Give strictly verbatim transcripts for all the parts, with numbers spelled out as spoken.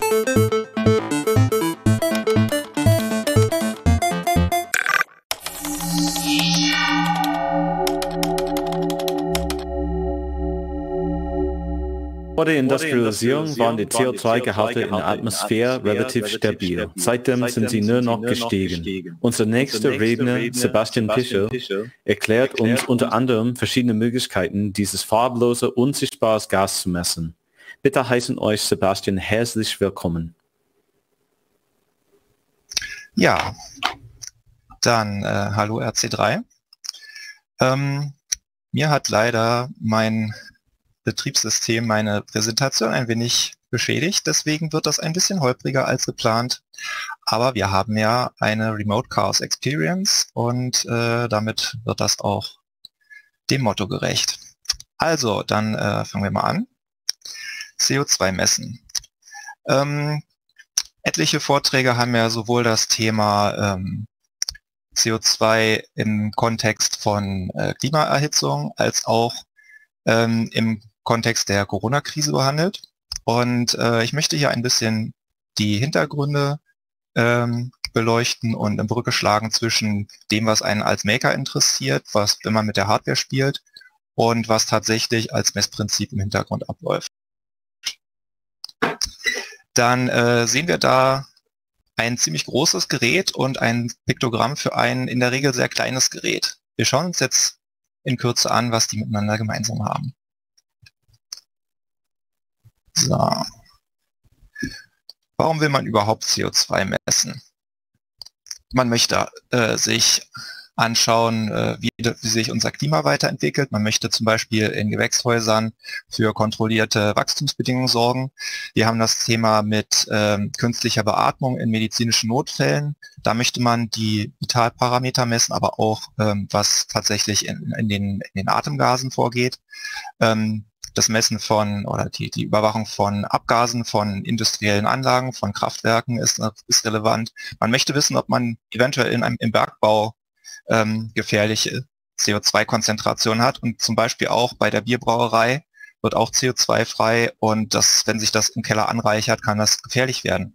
Vor der Industrialisierung waren die C O zwei Gehalte in der Atmosphäre relativ stabil. Seitdem sind sie nur noch gestiegen. Unser nächster Redner, Sebastian Pichel, erklärt uns unter anderem verschiedene Möglichkeiten, dieses farblose, unsichtbare Gas zu messen. Bitte heißen euch Sebastian herzlich willkommen. Ja, dann äh, hallo R C drei. Ähm, mir hat leider mein Betriebssystem meine Präsentation ein wenig beschädigt, deswegen wird das ein bisschen holpriger als geplant. Aber wir haben ja eine Remote Chaos Experience und äh, damit wird das auch dem Motto gerecht. Also, dann äh, fangen wir mal an. C O zwei messen. Ähm, etliche Vorträge haben ja sowohl das Thema ähm, C O zwei im Kontext von äh, Klimaerhitzung als auch ähm, im Kontext der Corona-Krise behandelt. Und äh, ich möchte hier ein bisschen die Hintergründe ähm, beleuchten und eine Brücke schlagen zwischen dem, was einen als Maker interessiert, was, wenn man mit der Hardware spielt, und was tatsächlich als Messprinzip im Hintergrund abläuft. Dann äh, sehen wir da ein ziemlich großes Gerät und ein Piktogramm für ein in der Regel sehr kleines Gerät. Wir schauen uns jetzt in Kürze an, was die miteinander gemeinsam haben. So. Warum will man überhaupt C O zwei messen? Man möchte äh, sich anschauen, äh, wie, wie sich unser Klima weiterentwickelt. Man möchte zum Beispiel in Gewächshäusern für kontrollierte Wachstumsbedingungen sorgen. Wir haben das Thema mit ähm, künstlicher Beatmung in medizinischen Notfällen. Da möchte man die Vitalparameter messen, aber auch ähm, was tatsächlich in, in, den, in den Atemgasen vorgeht. Ähm, das Messen von oder die, die Überwachung von Abgasen von industriellen Anlagen, von Kraftwerken ist, ist relevant. Man möchte wissen, ob man eventuell in einem, im Bergbau ähm, gefährliche C O zwei Konzentration hat, und zum Beispiel auch bei der Bierbrauerei wird auch C O zwei frei, und das, wenn sich das im Keller anreichert, kann das gefährlich werden.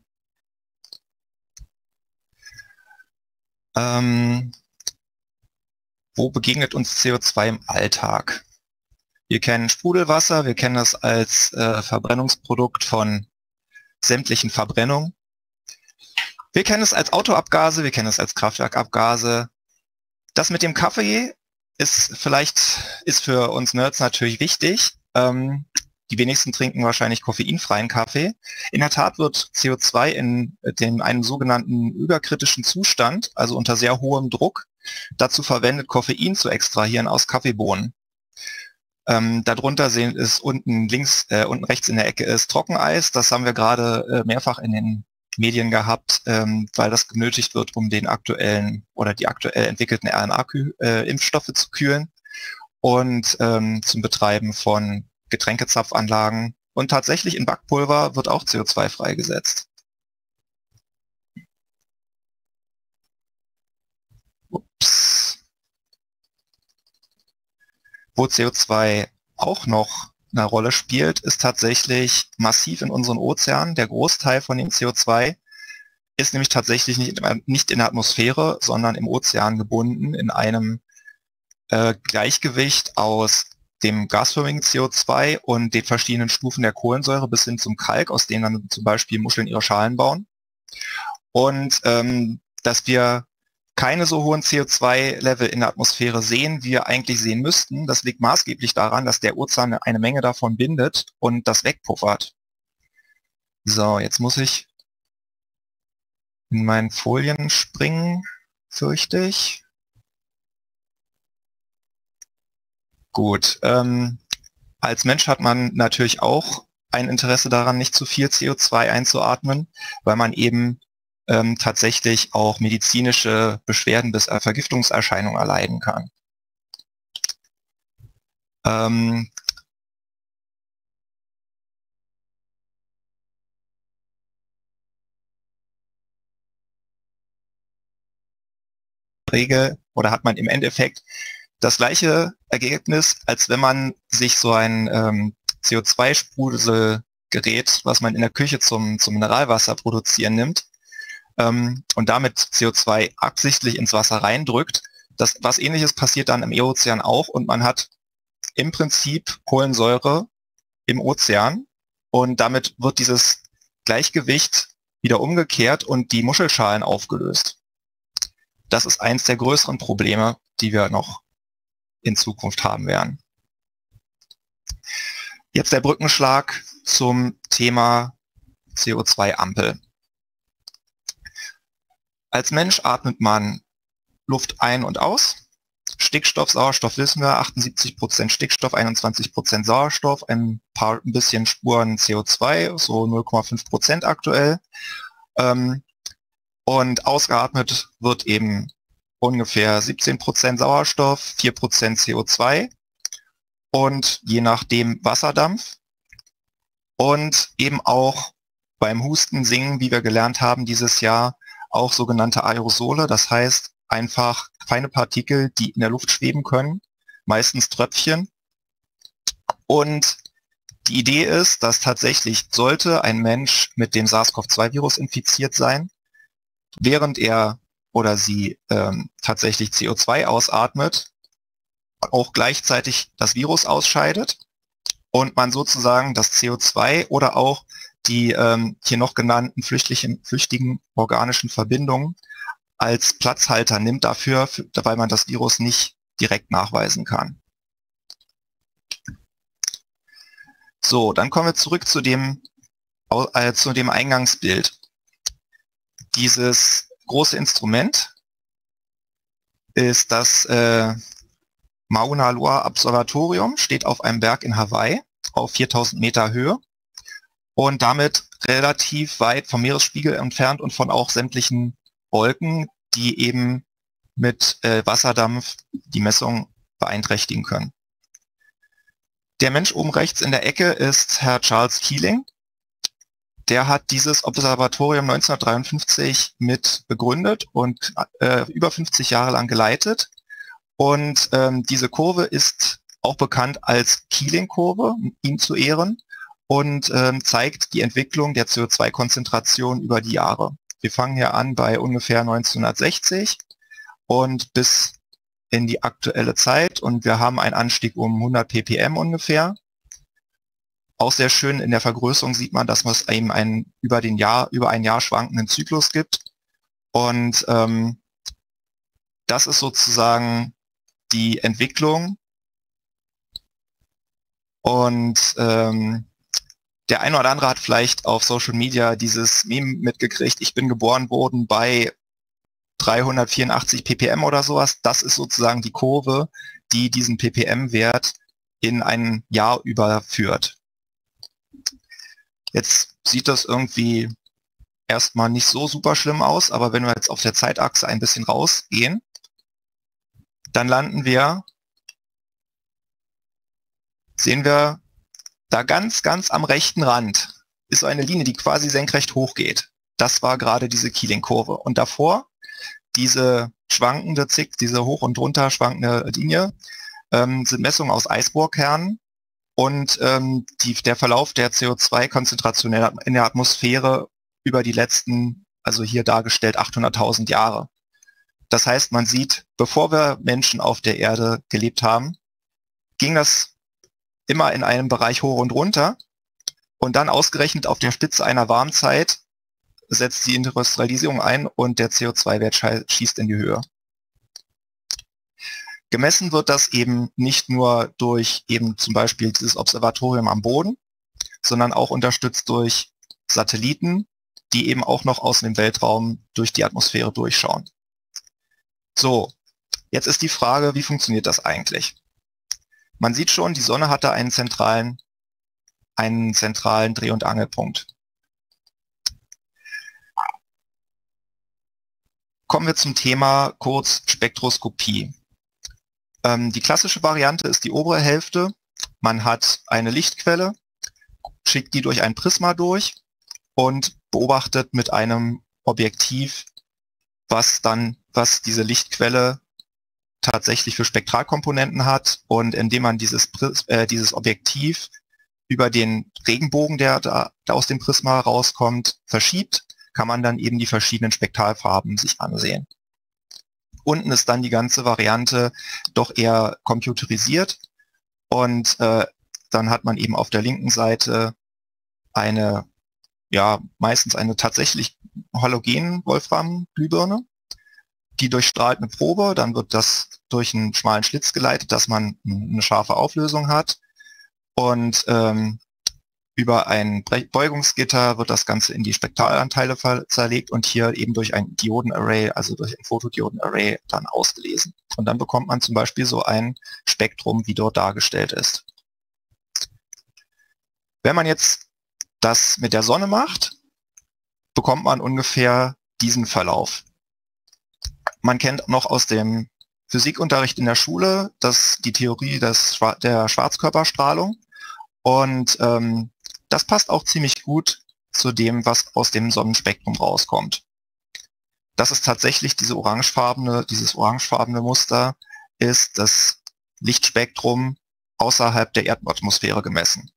Ähm, wo begegnet uns C O zwei im Alltag? Wir kennen Sprudelwasser, wir kennen das als äh, Verbrennungsprodukt von sämtlichen Verbrennungen. Wir kennen es als Autoabgase, wir kennen es als Kraftwerkabgase. Das mit dem Kaffee ist vielleicht ist für uns Nerds natürlich wichtig. Ähm, die wenigsten trinken wahrscheinlich koffeinfreien Kaffee. In der Tat wird C O zwei in dem, einem sogenannten überkritischen Zustand, also unter sehr hohem Druck, dazu verwendet, Koffein zu extrahieren aus Kaffeebohnen. Ähm, darunter sehen ist unten links, äh, unten rechts in der Ecke ist Trockeneis. Das haben wir gerade äh, mehrfach in den Medien gehabt, ähm, weil das benötigt wird, um den aktuellen oder die aktuell entwickelten R N A-Impfstoffe äh, zu kühlen und ähm, zum Betreiben von Getränkezapfanlagen. Und tatsächlich in Backpulver wird auch C O zwei freigesetzt. Ups. Wo C O zwei auch noch eine Rolle spielt, ist tatsächlich massiv in unseren Ozeanen. Der Großteil von dem C O zwei ist nämlich tatsächlich nicht, nicht in der Atmosphäre, sondern im Ozean gebunden in einem äh, Gleichgewicht aus dem gasförmigen C O zwei und den verschiedenen Stufen der Kohlensäure bis hin zum Kalk, aus denen dann zum Beispiel Muscheln ihre Schalen bauen. Und ähm, dass wir keine so hohen C O zwei Level in der Atmosphäre sehen, wie wir eigentlich sehen müssten. Das liegt maßgeblich daran, dass der Ozean eine Menge davon bindet und das wegpuffert. So, jetzt muss ich in meinen Folien springen, fürchte ich. Gut, ähm, als Mensch hat man natürlich auch ein Interesse daran, nicht zu viel C O zwei einzuatmen, weil man eben Ähm, tatsächlich auch medizinische Beschwerden bis äh, Vergiftungserscheinungen erleiden kann. Ähm, Regel oder hat man im Endeffekt das gleiche Ergebnis, als wenn man sich so ein ähm, C O zwei Sprudel Gerät, was man in der Küche zum, zum Mineralwasser produzieren nimmt ähm, und damit C O zwei absichtlich ins Wasser reindrückt. Das, was Ähnliches passiert dann im Ozean auch und man hat im Prinzip Kohlensäure im Ozean und damit wird dieses Gleichgewicht wieder umgekehrt und die Muschelschalen aufgelöst. Das ist eins der größeren Probleme, die wir noch in Zukunft haben werden. Jetzt der Brückenschlag zum Thema C O zwei Ampel. Als Mensch atmet man Luft ein und aus. Stickstoff, Sauerstoff wissen wir, achtundsiebzig Prozent Stickstoff, einundzwanzig Prozent Sauerstoff, ein paar ein bisschen Spuren C O zwei, so null Komma fünf Prozent aktuell. Ähm, und ausgeatmet wird eben ungefähr siebzehn Prozent Sauerstoff, vier Prozent C O zwei und je nachdem Wasserdampf. Und eben auch beim Husten, Singen, wie wir gelernt haben dieses Jahr, auch sogenannte Aerosole, das heißt einfach feine Partikel, die in der Luft schweben können, meistens Tröpfchen. Und die Idee ist, dass tatsächlich sollte ein Mensch mit dem SARS-CoV zwei Virus infiziert sein, während er oder sie ähm, tatsächlich C O zwei ausatmet, auch gleichzeitig das Virus ausscheidet und man sozusagen das C O zwei oder auch die ähm, hier noch genannten flüchtigen, flüchtigen organischen Verbindungen als Platzhalter nimmt dafür, weil man das Virus nicht direkt nachweisen kann. So, dann kommen wir zurück zu dem, äh, zu dem Eingangsbild. Dieses große Instrument ist das äh, Mauna Loa Observatorium, steht auf einem Berg in Hawaii auf viertausend Meter Höhe und damit relativ weit vom Meeresspiegel entfernt und von auch sämtlichen Wolken, die eben mit äh, Wasserdampf die Messung beeinträchtigen können. Der Mensch oben rechts in der Ecke ist Herr Charles Keeling. Der hat dieses Observatorium neunzehnhundertdreiundfünfzig mit begründet und äh, über fünfzig Jahre lang geleitet. Und ähm, diese Kurve ist auch bekannt als Keeling-Kurve, ihm zu Ehren, und ähm, zeigt die Entwicklung der C O zwei Konzentration über die Jahre. Wir fangen hier an bei ungefähr neunzehnhundertsechzig und bis in die aktuelle Zeit und wir haben einen Anstieg um hundert ppm ungefähr. Auch sehr schön in der Vergrößerung sieht man, dass es eben einen über den Jahr, über ein Jahr schwankenden Zyklus gibt. Und ähm, das ist sozusagen die Entwicklung. Und ähm, der eine oder andere hat vielleicht auf Social Media dieses Meme mitgekriegt, ich bin geboren worden bei dreihundertvierundachtzig ppm oder sowas. Das ist sozusagen die Kurve, die diesen ppm-Wert in ein Jahr überführt. Jetzt sieht das irgendwie erstmal nicht so super schlimm aus, aber wenn wir jetzt auf der Zeitachse ein bisschen rausgehen, dann landen wir, sehen wir, da ganz, ganz am rechten Rand ist so eine Linie, die quasi senkrecht hochgeht. Das war gerade diese Keeling-Kurve. Und davor diese schwankende Zick, diese hoch und runter schwankende Linie, ähm, sind Messungen aus Eisbohrkernen und ähm, die, der Verlauf der C O zwei Konzentration in der Atmosphäre über die letzten, also hier dargestellt, achthunderttausend Jahre. Das heißt, man sieht, bevor wir Menschen auf der Erde gelebt haben, ging das immer in einem Bereich hoch und runter und dann ausgerechnet auf der Spitze einer Warmzeit setzt die Industrialisierung ein und der C O zwei Wert schießt in die Höhe. Gemessen wird das eben nicht nur durch eben zum Beispiel dieses Observatorium am Boden, sondern auch unterstützt durch Satelliten, die eben auch noch aus dem Weltraum durch die Atmosphäre durchschauen. So, jetzt ist die Frage, wie funktioniert das eigentlich? Man sieht schon, die Sonne hatte einen zentralen, einen zentralen Dreh- und Angelpunkt. Kommen wir zum Thema kurz Spektroskopie. Ähm, die klassische Variante ist die obere Hälfte. Man hat eine Lichtquelle, schickt die durch ein Prisma durch und beobachtet mit einem Objektiv, was dann, was diese Lichtquelle tatsächlich für Spektralkomponenten hat, und indem man dieses, äh, dieses Objektiv über den Regenbogen, der da der aus dem Prisma rauskommt, verschiebt, kann man dann eben die verschiedenen Spektralfarben sich ansehen. Unten ist dann die ganze Variante doch eher computerisiert und äh, dann hat man eben auf der linken Seite eine, ja, meistens eine tatsächlich halogene Wolfram-Glühbirne. Die durchstrahlt eine Probe, dann wird das durch einen schmalen Schlitz geleitet, dass man eine scharfe Auflösung hat. Und ähm, über ein Beugungsgitter wird das Ganze in die Spektralanteile zerlegt und hier eben durch ein Diodenarray, also durch ein Fotodiodenarray, dann ausgelesen. Und dann bekommt man zum Beispiel so ein Spektrum, wie dort dargestellt ist. Wenn man jetzt das mit der Sonne macht, bekommt man ungefähr diesen Verlauf. Man kennt noch aus dem Physikunterricht in der Schule das, die Theorie des, der Schwarzkörperstrahlung. Und ähm, das passt auch ziemlich gut zu dem, was aus dem Sonnenspektrum rauskommt. Das ist tatsächlich diese orangefarbene, dieses orangefarbene Muster, ist das Lichtspektrum außerhalb der Erdatmosphäre gemessen.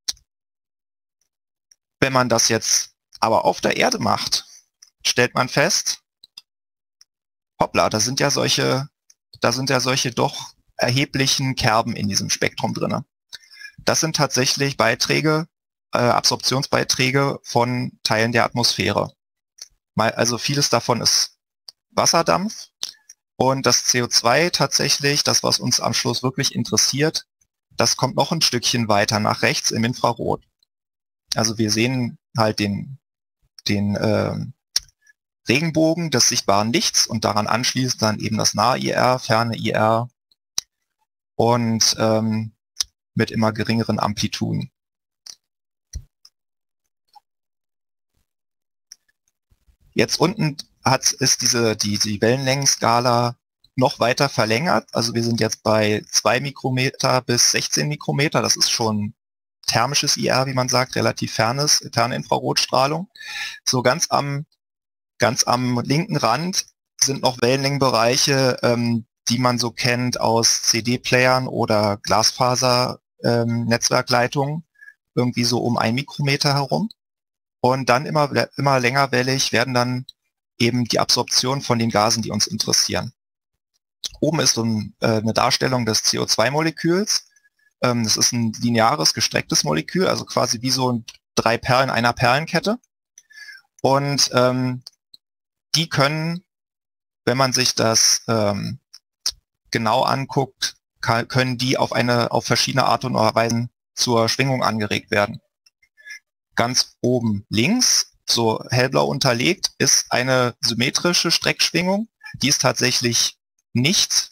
Wenn man das jetzt aber auf der Erde macht, stellt man fest, hoppla, da sind ja solche, da sind ja solche doch erheblichen Kerben in diesem Spektrum drinne. Das sind tatsächlich Beiträge, äh, Absorptionsbeiträge von Teilen der Atmosphäre. Mal, also vieles davon ist Wasserdampf und das C O zwei tatsächlich, das was uns am Schluss wirklich interessiert, das kommt noch ein Stückchen weiter nach rechts im Infrarot. Also wir sehen halt den, den äh, Regenbogen des sichtbaren Lichts und daran anschließend dann eben das nahe I R, ferne I R und ähm, mit immer geringeren Amplituden. Jetzt unten hat, ist diese, die, die Wellenlängenskala noch weiter verlängert. Also wir sind jetzt bei zwei Mikrometer bis sechzehn Mikrometer. Das ist schon thermisches I R, wie man sagt, relativ fernes, ferne Infrarotstrahlung. So ganz am, ganz am linken Rand sind noch Wellenlängenbereiche, ähm, die man so kennt aus C D-Playern oder Glasfaser-Netzwerkleitungen, irgendwie so um ein Mikrometer herum. Und dann immer, immer längerwellig werden dann eben die Absorption von den Gasen, die uns interessieren. Oben ist so ein, äh, eine Darstellung des C O zwei Moleküls. Ähm, das ist ein lineares, gestrecktes Molekül, also quasi wie so ein, drei Perlen einer Perlenkette. Und ähm, die können, wenn man sich das ähm, genau anguckt, kann, können die auf eine, auf verschiedene Art und Weise zur Schwingung angeregt werden. Ganz oben links, so hellblau unterlegt, ist eine symmetrische Streckschwingung. Die ist tatsächlich nicht,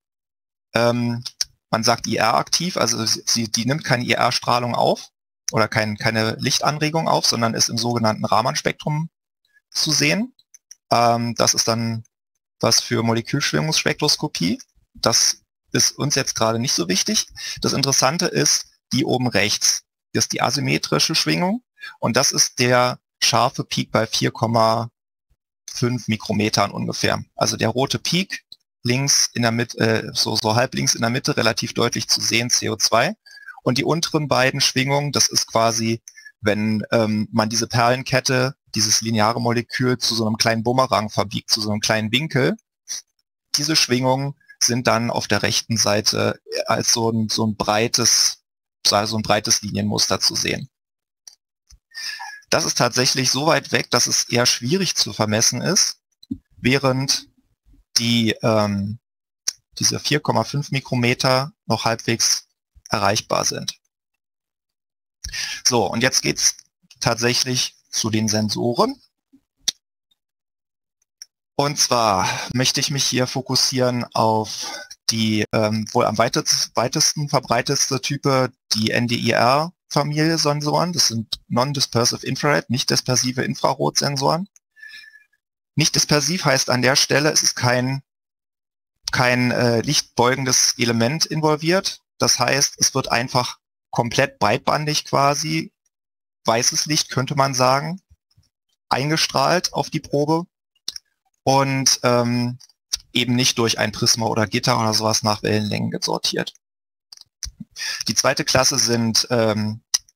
ähm, man sagt I R-aktiv, also sie, die nimmt keine I R-Strahlung auf oder kein, keine Lichtanregung auf, sondern ist im sogenannten Raman-Spektrum zu sehen. Ähm, das ist dann was für Molekülschwingungsspektroskopie. Das ist uns jetzt gerade nicht so wichtig. Das Interessante ist die oben rechts. Das ist die asymmetrische Schwingung und das ist der scharfe Peak bei vier Komma fünf Mikrometern ungefähr. Also der rote Peak links in der Mitte, äh, so, so halb links in der Mitte relativ deutlich zu sehen, C O zwei. Und die unteren beiden Schwingungen, das ist quasi, wenn ähm, man diese Perlenkette, dieses lineare Molekül zu so einem kleinen Bumerang verbiegt, zu so einem kleinen Winkel. Diese Schwingungen sind dann auf der rechten Seite als so ein, so ein breites, so ein breites Linienmuster zu sehen. Das ist tatsächlich so weit weg, dass es eher schwierig zu vermessen ist, während die ähm, diese vier Komma fünf Mikrometer noch halbwegs erreichbar sind. So, und jetzt geht's tatsächlich zu den Sensoren. Und zwar möchte ich mich hier fokussieren auf die ähm, wohl am weitest, weitesten verbreitetste Type, die N D I R-Familie Sensoren. Das sind Non-Dispersive Infrared, nicht dispersive Infrarotsensoren. Nicht dispersiv heißt an der Stelle, es ist kein, kein äh, lichtbeugendes Element involviert. Das heißt, es wird einfach komplett breitbandig quasi, weißes Licht könnte man sagen, eingestrahlt auf die Probe und ähm, eben nicht durch ein Prisma oder Gitter oder sowas nach Wellenlängen gesortiert. Die zweite Klasse sind ähm,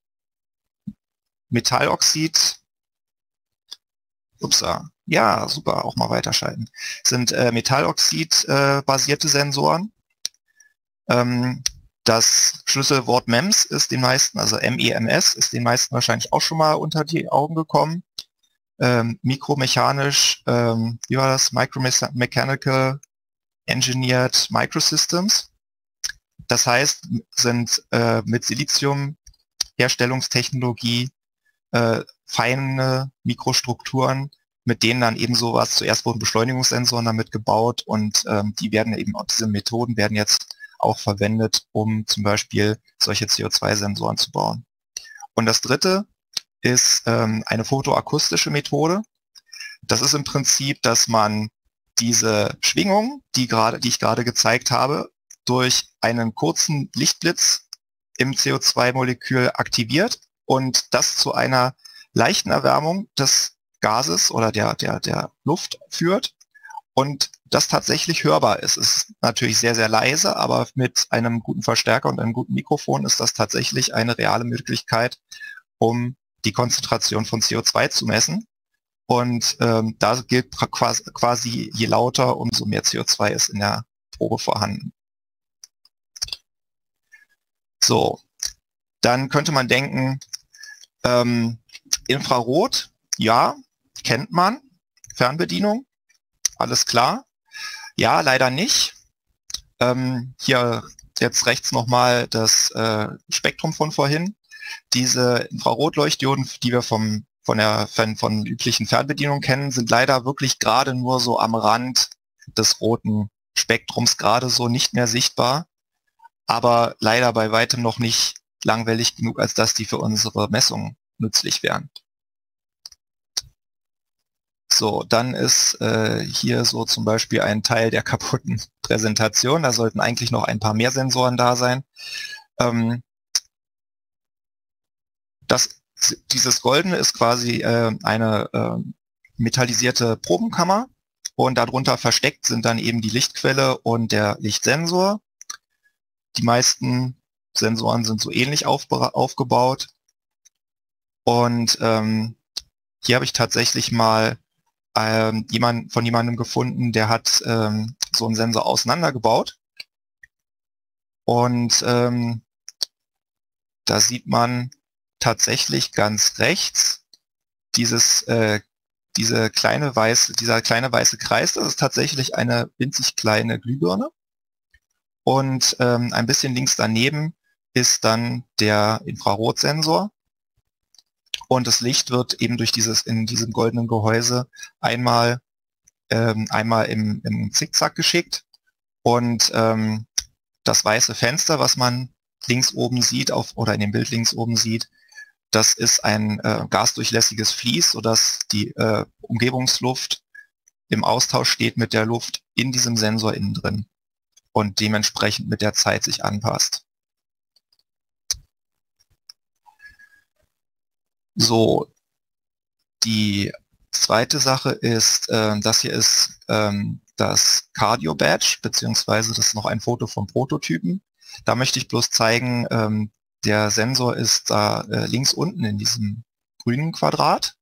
Metalloxid, upsa, ja, super, auch mal weiterschalten, sind äh, Metalloxid-basierte äh, Sensoren. Ähm, das Schlüsselwort M E M S ist den meisten, also M E M S, ist den meisten wahrscheinlich auch schon mal unter die Augen gekommen. Ähm, mikromechanisch, ähm, wie war das? Micromechanical Engineered Microsystems. Das heißt, sind äh, mit Silizium-Herstellungstechnologie äh, feine Mikrostrukturen, mit denen dann eben sowas, zuerst wurden Beschleunigungssensoren damit gebaut und ähm, die werden eben, diese Methoden werden jetzt auch verwendet, um zum Beispiel solche C O zwei Sensoren zu bauen. Und das dritte ist ähm, eine photoakustische Methode. Das ist im Prinzip, dass man diese Schwingung, die, gerade, die ich gerade gezeigt habe, durch einen kurzen Lichtblitz im C O zwei Molekül aktiviert und das zu einer leichten Erwärmung des Gases oder der, der, der Luft führt und das tatsächlich hörbar ist. Es ist natürlich sehr, sehr leise, aber mit einem guten Verstärker und einem guten Mikrofon ist das tatsächlich eine reale Möglichkeit, um die Konzentration von C O zwei zu messen. Und ähm, da gilt quasi, quasi, je lauter, umso mehr C O zwei ist in der Probe vorhanden. So, dann könnte man denken, ähm, Infrarot, ja, kennt man, Fernbedienung, alles klar. Ja, leider nicht. Ähm, hier jetzt rechts nochmal das äh, Spektrum von vorhin. Diese Infrarotleuchtdioden, die wir vom, von der von, von üblichen Fernbedienungen kennen, sind leider wirklich gerade nur so am Rand des roten Spektrums gerade so nicht mehr sichtbar, aber leider bei weitem noch nicht langwellig genug, als dass die für unsere Messungen nützlich wären. So, dann ist äh, hier so zum Beispiel ein Teil der kaputten Präsentation. Da sollten eigentlich noch ein paar mehr Sensoren da sein. Ähm, das, dieses Goldene ist quasi äh, eine äh, metallisierte Probenkammer und darunter versteckt sind dann eben die Lichtquelle und der Lichtsensor. Die meisten Sensoren sind so ähnlich aufgebaut. Und ähm, hier habe ich tatsächlich mal ähm, jemand, von jemandem gefunden, der hat ähm, so einen Sensor auseinandergebaut. Und ähm, da sieht man tatsächlich ganz rechts dieses, äh, diese kleine weiße, dieser kleine weiße Kreis, das ist tatsächlich eine winzig kleine Glühbirne. Und ähm, ein bisschen links daneben ist dann der Infrarotsensor. Und das Licht wird eben durch dieses, in diesem goldenen Gehäuse einmal, ähm, einmal im, im Zickzack geschickt. Und ähm, das weiße Fenster, was man links oben sieht, auf, oder in dem Bild links oben sieht, das ist ein äh, gasdurchlässiges Vlies, sodass die äh, Umgebungsluft im Austausch steht mit der Luft in diesem Sensor innen drin und dementsprechend mit der Zeit sich anpasst. So, die zweite Sache ist, äh, das hier ist ähm, das Cardio Badge, beziehungsweise das ist noch ein Foto vom Prototypen. Da möchte ich bloß zeigen, ähm, der Sensor ist da äh, links unten in diesem grünen Quadrat.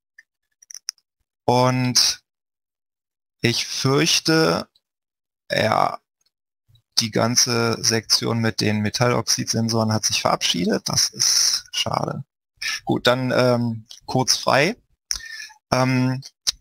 Und ich fürchte, ja, die ganze Sektion mit den Metalloxid-Sensoren hat sich verabschiedet. Das ist schade. Gut, dann ähm, kurz frei. Ähm,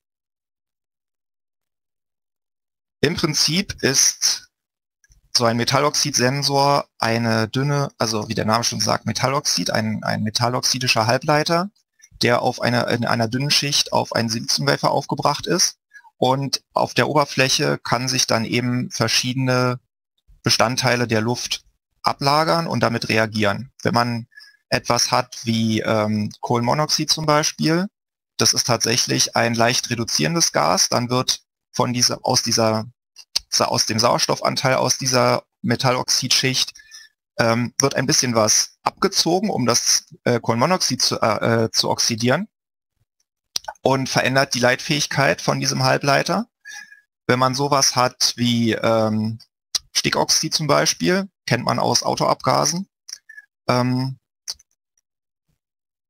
Im Prinzip ist so ein Metalloxid-Sensor eine dünne, also wie der Name schon sagt, Metalloxid, ein, ein metalloxidischer Halbleiter, der auf einer, in einer dünnen Schicht auf einen Siliziumwafer aufgebracht ist. Und auf der Oberfläche kann sich dann eben verschiedene Bestandteile der Luft ablagern und damit reagieren. Wenn man etwas hat wie ähm, Kohlenmonoxid zum Beispiel, das ist tatsächlich ein leicht reduzierendes Gas, dann wird von dieser, aus dieser, aus dem Sauerstoffanteil aus dieser Metalloxidschicht ähm, wird ein bisschen was abgezogen, um das äh, Kohlenmonoxid zu, äh, zu oxidieren und verändert die Leitfähigkeit von diesem Halbleiter. Wenn man sowas hat wie ähm, Stickoxid zum Beispiel, kennt man aus Autoabgasen, ähm,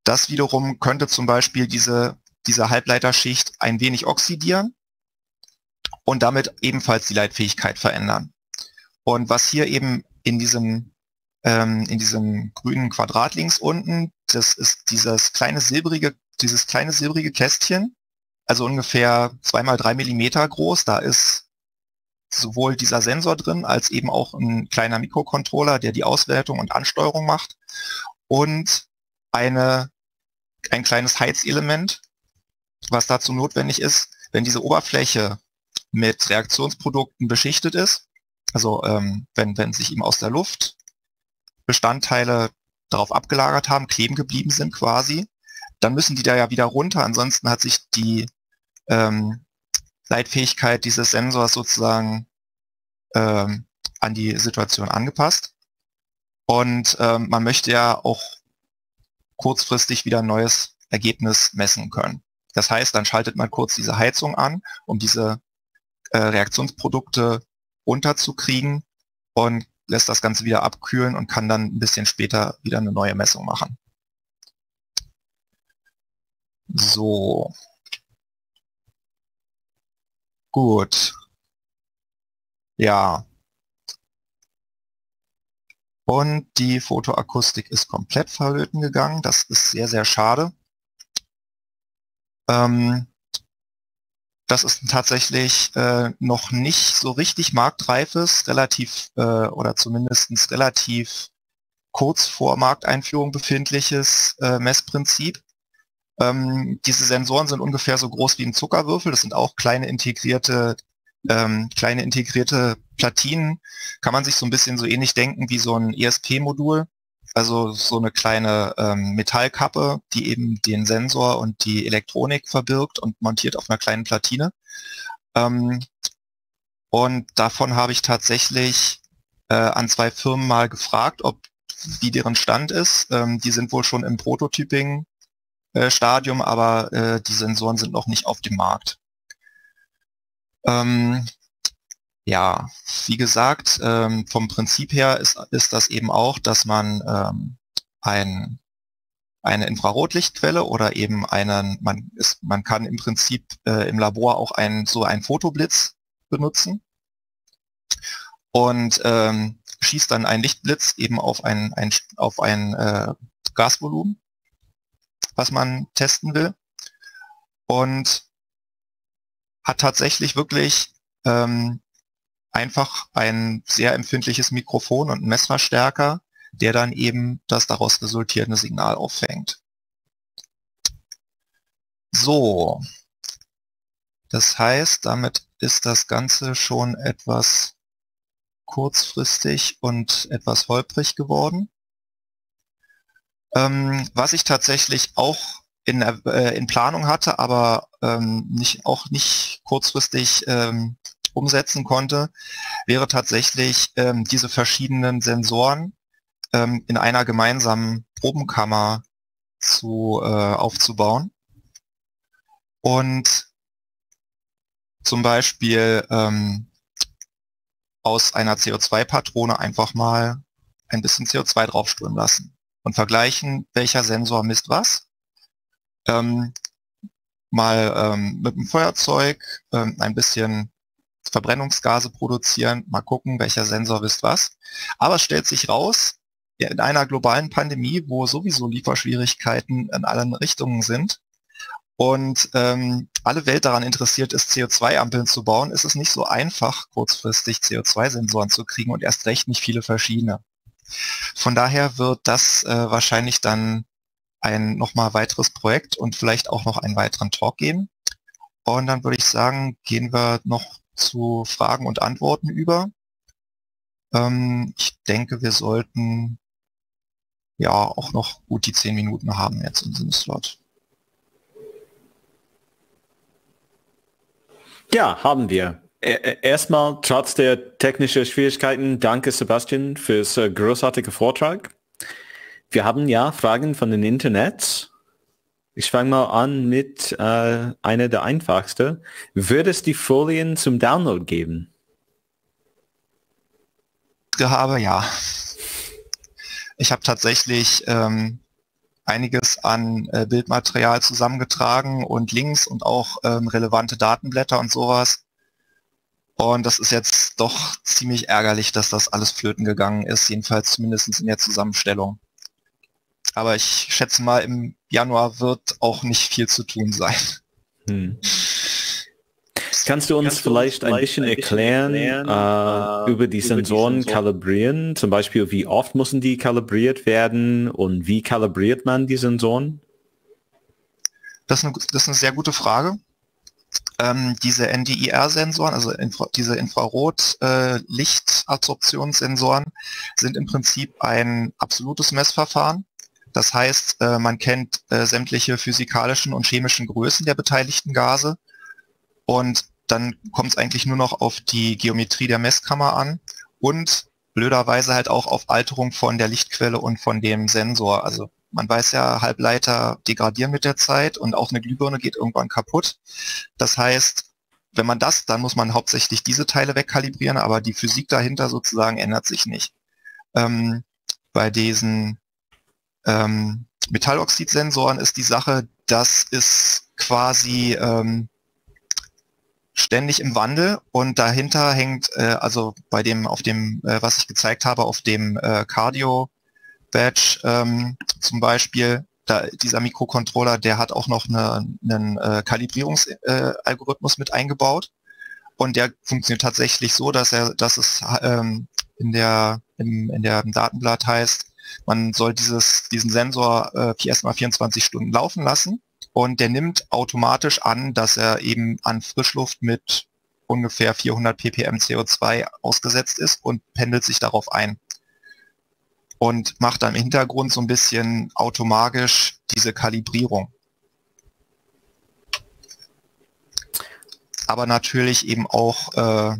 Das wiederum könnte zum Beispiel diese, diese Halbleiterschicht ein wenig oxidieren und damit ebenfalls die Leitfähigkeit verändern. Und was hier eben in diesem, ähm, in diesem grünen Quadrat links unten, das ist dieses kleine silbrige, dieses kleine silbrige Kästchen, also ungefähr zwei mal drei Millimeter groß. Da ist sowohl dieser Sensor drin, als eben auch ein kleiner Mikrocontroller, der die Auswertung und Ansteuerung macht, und eine, ein kleines Heizelement, was dazu notwendig ist, wenn diese Oberfläche mit Reaktionsprodukten beschichtet ist, also ähm, wenn, wenn sich eben aus der Luft Bestandteile darauf abgelagert haben, kleben geblieben sind quasi, dann müssen die da ja wieder runter, ansonsten hat sich die ähm, Leitfähigkeit dieses Sensors sozusagen ähm, an die Situation angepasst. Und ähm, man möchte ja auch kurzfristig wieder ein neues Ergebnis messen können. Das heißt, dann schaltet man kurz diese Heizung an, um diese äh, Reaktionsprodukte runterzukriegen und lässt das Ganze wieder abkühlen und kann dann ein bisschen später wieder eine neue Messung machen. So. Gut. Ja. Und die Fotoakustik ist komplett verlöten gegangen. Das ist sehr, sehr schade. Ähm, das ist tatsächlich äh, noch nicht so richtig marktreifes, relativ äh, oder zumindest relativ kurz vor Markteinführung befindliches äh, Messprinzip. Ähm, diese Sensoren sind ungefähr so groß wie ein Zuckerwürfel. Das sind auch kleine integrierte Ähm, kleine integrierte Platinen, kann man sich so ein bisschen so ähnlich denken wie so ein E S P-Modul, also so eine kleine ähm, Metallkappe, die eben den Sensor und die Elektronik verbirgt und montiert auf einer kleinen Platine. Ähm, und davon habe ich tatsächlich äh, an zwei Firmen mal gefragt, ob wie deren Stand ist. Ähm, die sind wohl schon im Prototyping-Stadium, äh, aber äh, die Sensoren sind noch nicht auf dem Markt. Ähm, ja, wie gesagt, ähm, vom Prinzip her ist, ist das eben auch, dass man ähm, ein, eine Infrarotlichtquelle oder eben einen, man, ist, man kann im Prinzip äh, im Labor auch ein, so einen Fotoblitz benutzen und ähm, schießt dann einen Lichtblitz eben auf ein, ein, auf ein äh, Gasvolumen, was man testen will, und hat tatsächlich wirklich ähm, einfach ein sehr empfindliches Mikrofon und einen Messverstärker, der dann eben das daraus resultierende Signal auffängt. So, das heißt, damit ist das Ganze schon etwas kurzfristig und etwas holprig geworden. Ähm, was ich tatsächlich auch in, äh, in Planung hatte, aber ähm, nicht, auch nicht kurzfristig ähm, umsetzen konnte, wäre tatsächlich ähm, diese verschiedenen Sensoren ähm, in einer gemeinsamen Probenkammer zu, äh, aufzubauen und zum Beispiel ähm, aus einer C O zwei Patrone einfach mal ein bisschen C O zwei draufströmen lassen und vergleichen, welcher Sensor misst was. Ähm, mal ähm, mit dem Feuerzeug ähm, ein bisschen Verbrennungsgase produzieren, mal gucken, welcher Sensor wisst was. Aber es stellt sich raus, in einer globalen Pandemie, wo sowieso Lieferschwierigkeiten in allen Richtungen sind und ähm, alle Welt daran interessiert ist, C O zwei Ampeln zu bauen, ist es nicht so einfach, kurzfristig C O zwei Sensoren zu kriegen und erst recht nicht viele verschiedene. Von daher wird das äh, wahrscheinlich dann ein nochmal weiteres Projekt und vielleicht auch noch einen weiteren Talk geben. Und dann würde ich sagen, gehen wir noch zu Fragen und Antworten über. Ähm, ich denke, wir sollten ja auch noch gut die zehn Minuten haben jetzt in diesem Slot. Ja, haben wir. Erstmal, trotz der technischen Schwierigkeiten, danke Sebastian fürs äh, großartige Vortrag. Wir haben ja Fragen von den Internets. Ich fange mal an mit äh, einer der einfachsten. Wird es die Folien zum Download geben? Gehabe, ja. Ich habe tatsächlich ähm, einiges an äh, Bildmaterial zusammengetragen und Links und auch ähm, relevante Datenblätter und sowas. Und das ist jetzt doch ziemlich ärgerlich, dass das alles flöten gegangen ist, jedenfalls zumindest in der Zusammenstellung. Aber ich schätze mal, im Januar wird auch nicht viel zu tun sein. Hm. Kannst du uns Kannst vielleicht, vielleicht ein bisschen ein bisschen erklären, erklären äh, über die Sensoren die Sensoren kalibrieren? Zum Beispiel, wie oft müssen die kalibriert werden und wie kalibriert man die Sensoren? Das ist eine, das ist eine sehr gute Frage. Ähm, diese N D I R-Sensoren, also Infra diese Infrarot-Lichtabsorptionssensoren, äh, sind im Prinzip ein absolutes Messverfahren. Das heißt, äh, man kennt äh, sämtliche physikalischen und chemischen Größen der beteiligten Gase und dann kommt es eigentlich nur noch auf die Geometrie der Messkammer an und blöderweise halt auch auf Alterung von der Lichtquelle und von dem Sensor. Also man weiß ja, Halbleiter degradieren mit der Zeit und auch eine Glühbirne geht irgendwann kaputt. Das heißt, wenn man das, dann muss man hauptsächlich diese Teile wegkalibrieren, aber die Physik dahinter sozusagen ändert sich nicht. Ähm, bei diesen ähm, Metalloxidsensoren ist die Sache, das ist quasi ähm, ständig im Wandel und dahinter hängt, äh, also bei dem, auf dem, äh, was ich gezeigt habe, auf dem äh, Cardio Badge ähm, zum Beispiel, da, dieser Mikrocontroller, der hat auch noch eine, einen äh, Kalibrierungsalgorithmus äh, mit eingebaut und der funktioniert tatsächlich so, dass er, dass es ähm, in der im, in der im Datenblatt heißt, man soll dieses diesen Sensor äh, erstmal vierundzwanzig Stunden laufen lassen und der nimmt automatisch an, dass er eben an Frischluft mit ungefähr vierhundert ppm C O zwei ausgesetzt ist und pendelt sich darauf ein. Und macht dann im Hintergrund so ein bisschen automatisch diese Kalibrierung. Aber natürlich eben auch äh,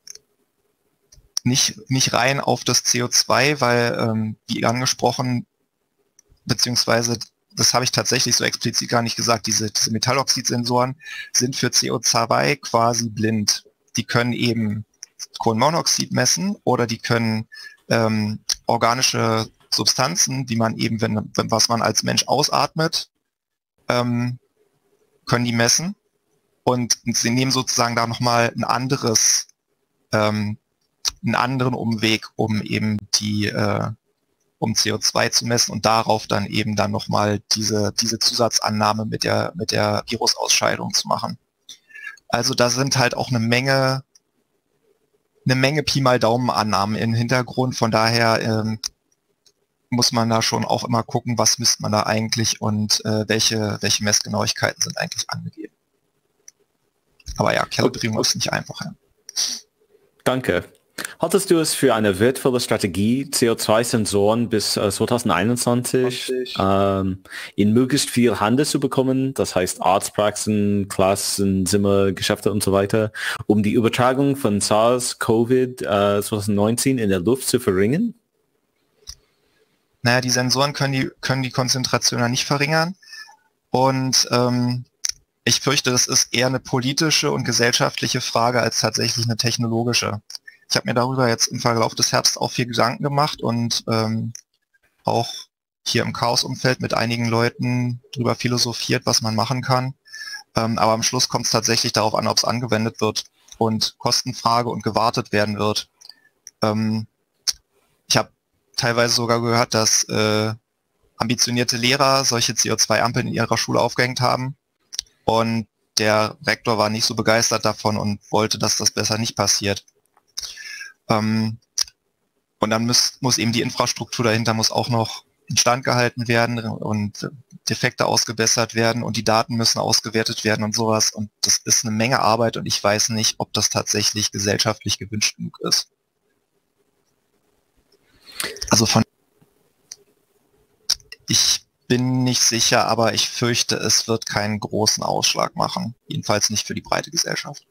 nicht, nicht rein auf das C O zwei, weil, ähm, wie angesprochen, beziehungsweise, das habe ich tatsächlich so explizit gar nicht gesagt, diese, diese Metalloxidsensoren sind für C O zwei quasi blind. Die können eben Kohlenmonoxid messen oder die können ähm, organische Substanzen, die man eben, wenn, wenn was man als Mensch ausatmet, ähm, können die messen und sie nehmen sozusagen da nochmal ein anderes, ähm, einen anderen Umweg, um eben die, äh, um C O zwei zu messen und darauf dann eben dann nochmal diese, diese Zusatzannahme mit der, mit der Virusausscheidung zu machen. Also da sind halt auch eine Menge eine Menge Pi mal Daumen-Annahmen im Hintergrund. Von daher ähm, muss man da schon auch immer gucken, was misst man da eigentlich und äh, welche, welche Messgenauigkeiten sind eigentlich angegeben. Aber ja, Kalibrierung okay. ist nicht einfach. Ja. Danke. Hattest du es für eine wertvolle Strategie, C O zwei Sensoren bis äh, zwanzig einundzwanzig ähm, in möglichst viel Handel zu bekommen, das heißt Arztpraxen, Klassen, Zimmer, Geschäfte und so weiter, um die Übertragung von SARS-CoV äh, zwanzig neunzehn in der Luft zu verringern? Naja, die Sensoren können die, können die Konzentration ja nicht verringern und ähm, ich fürchte, das ist eher eine politische und gesellschaftliche Frage als tatsächlich eine technologische. Ich habe mir darüber jetzt im Verlauf des Herbst auch viel Gedanken gemacht und ähm, auch hier im Chaos-Umfeld mit einigen Leuten darüber philosophiert, was man machen kann. Ähm, aber am Schluss kommt es tatsächlich darauf an, ob es angewendet wird und Kostenfrage und gewartet werden wird. Ähm, ich habe teilweise sogar gehört, dass äh, ambitionierte Lehrer solche C O zwei Ampeln in ihrer Schule aufgehängt haben und der Rektor war nicht so begeistert davon und wollte, dass das besser nicht passiert. Ähm, und dann muss, muss eben die Infrastruktur dahinter muss auch noch instand gehalten werden und Defekte ausgebessert werden und die Daten müssen ausgewertet werden und sowas. Und das ist eine Menge Arbeit und ich weiß nicht, ob das tatsächlich gesellschaftlich gewünscht genug ist. Also von ich bin nicht sicher, aber ich fürchte, es wird keinen großen Ausschlag machen. Jedenfalls nicht für die breite Gesellschaft.